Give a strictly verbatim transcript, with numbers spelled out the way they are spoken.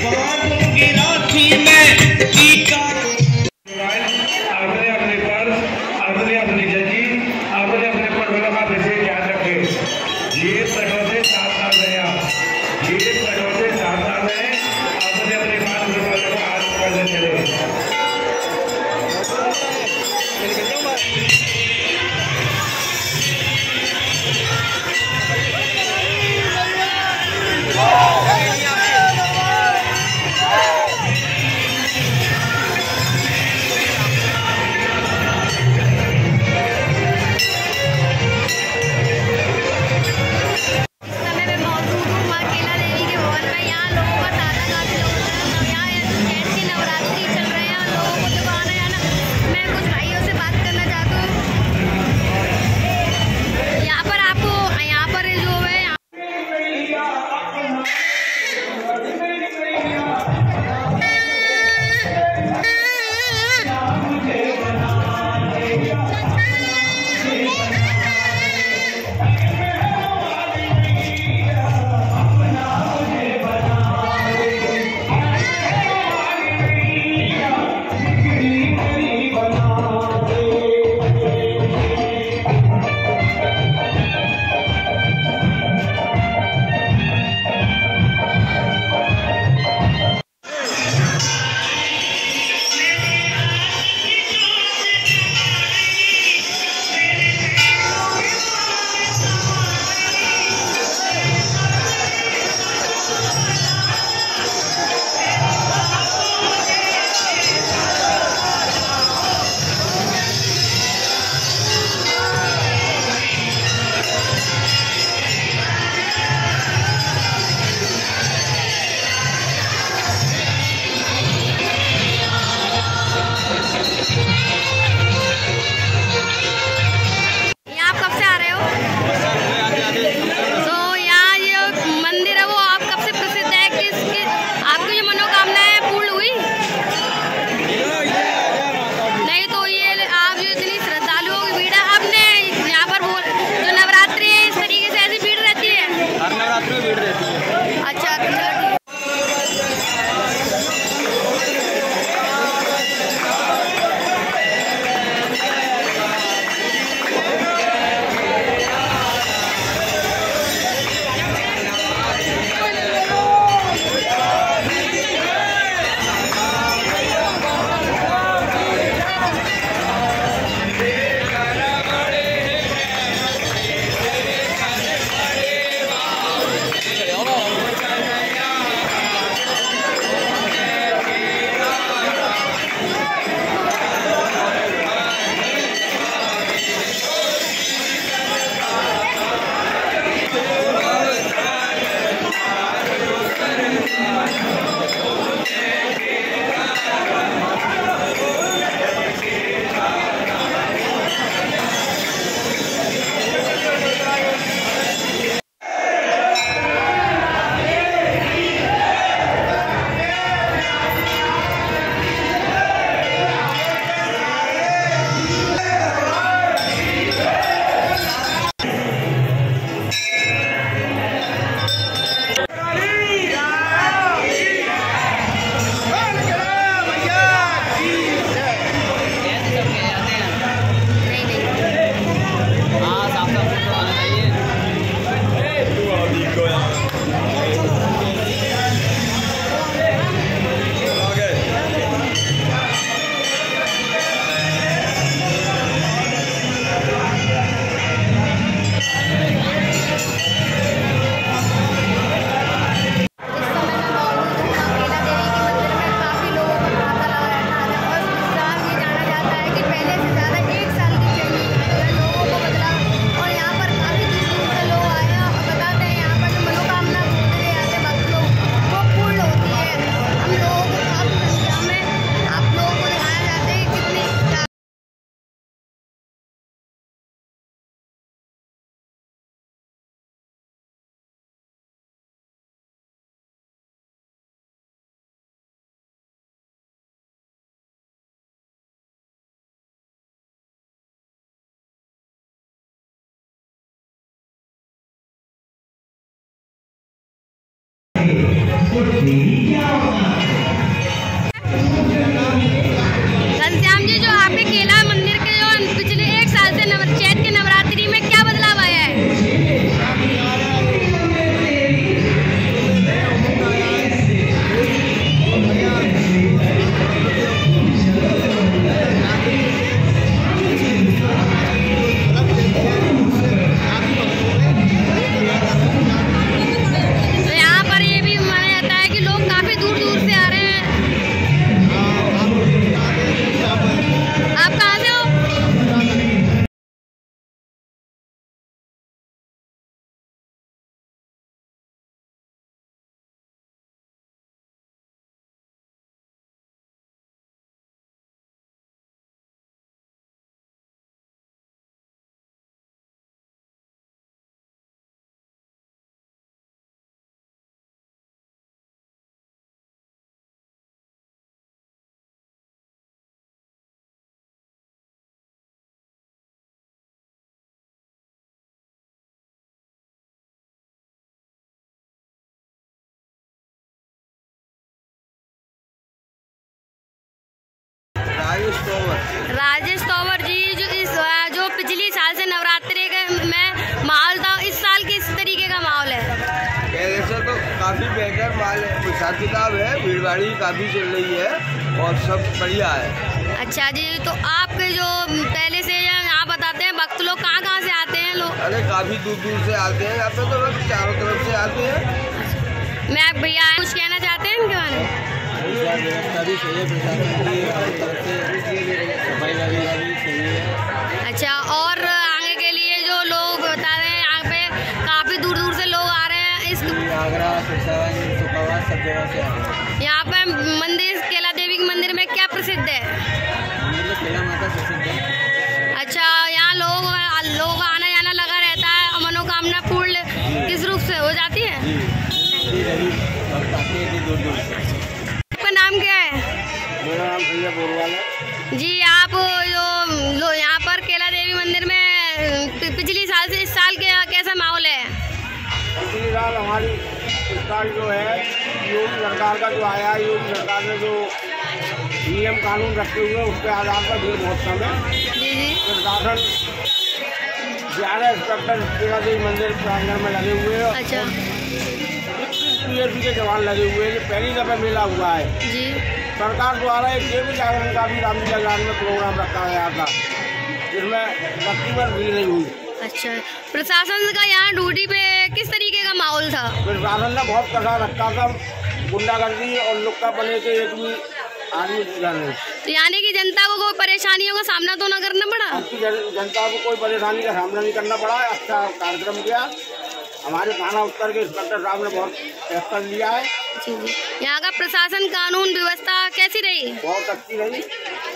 बांधूंगी राखी में टीका। आपने अपने पर्स, आपने अपनी जजी, आपने अपने परिवार का विशेष ध्यान रखे। ये पेट्रोल से सात साल गया, ये पेट्रोल से सात साल है। आपने अपने पास परिवार को आज करने चले। घनश्याम जी, जो आपके केला मंदिर के जो पिछले एक साल से नव चैत के नवरात्रि में क्या बदलाव आया है? राजेश तोवर राजेश तोवर जी, जो इस जो पिछली साल से नवरात्रि के में माहौल था, इस साल किस तरीके का माहौल है? ऐसे तो काफ़ी बेहतर माल हिसाब किताब है, भीड़ भाड़ी काफ़ी चल रही है और सब बढ़िया है। अच्छा जी, तो आपके जो पहले से यहाँ बताते हैं भक्त लोग कहाँ कहाँ से आते हैं लोग? अरे काफ़ी दूर दूर से आते हैं, यहाँ पे तो बस चारों तरफ से आते हैं। मैं भैया कुछ कहना चाहते हैं इनके बारे में? व्यवस्था भी सही है, प्रशासन की तरफ से सफाई का भी सही है। अच्छा, और आगे के लिए जो लोग बता रहे हैं यहाँ पे काफ़ी दूर दूर से लोग आ रहे हैं, इस आगरा, सुखावास सब जगह से आ रहे हैं। यहाँ पे मंदिर केला देवी के मंदिर में क्या प्रसिद्ध है? मंदिर में केला माता प्रसिद्ध है। अच्छा, यहाँ लोग लोग आना जाना लगा रहता है और मनोकामना पूर्ण किस रूप से हो जाती है? दूर दूर से। आपका नाम क्या है? मेरा नाम भैया बोरवाल है जी। आप जो लो यहाँ पर केला देवी मंदिर में पिछली साल से इस साल के कैसा माहौल है? पिछली साल हमारी इस साल जो है योगी सरकार का जो आया है, योगी सरकार ने जो नियम कानून रखे हुए हैं उसके आधार पर भीड़ बहुत कम है। जी जी। प्रशासन ग्यारह इंस्पेक्टर केला देवी मंदिर प्रांगण में लगे हुए हैं। अच्छा पीएसपी के जवान लगे हुए हैं। पहली दफा मेला हुआ है जी। सरकार द्वारा एक देवी जागरण का भी रामलीला ग्राउंड में प्रोग्राम रखा गया था, जिसमें तकरीबन भीड़ नहीं हुई। अच्छा, प्रशासन का यहाँ ड्यूटी पे किस तरीके का माहौल था? प्रशासन ने बहुत कड़ा रखा था, गुंडागर्दी और लुक्का पले के एक भी आदमी नहीं। तो यानी कि जनता को कोई परेशानियों का सामना तो न करना पड़ा? आपकी जनता को कोई परेशानी का सामना नहीं करना पड़ा। अच्छा कार्यक्रम किया, हमारे थाना उत्तर के इंस्पेक्टर साहब ने बहुत एक्शन लिया है। जी जी। यहाँ का प्रशासन कानून व्यवस्था कैसी रही? बहुत अच्छी रही।